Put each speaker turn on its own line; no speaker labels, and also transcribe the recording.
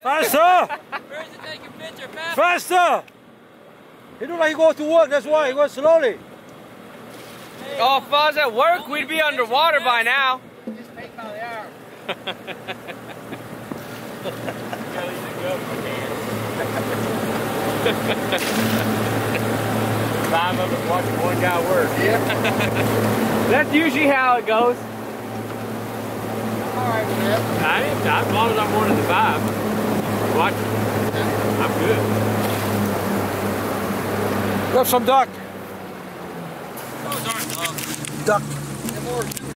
Faster!
Where's it taking picture? Faster!
Faster! He look like he goes to work, that's why he goes slowly.
Oh, if I was at work, we'd be underwater by now.
Just take by the hour.
Five of us watching one guy work.
Yeah. That's usually how it goes.
Alright with that.
As long as I'm one of the five. Watch. I'm good. Grab some duck.
Those aren't
Duck.
They're more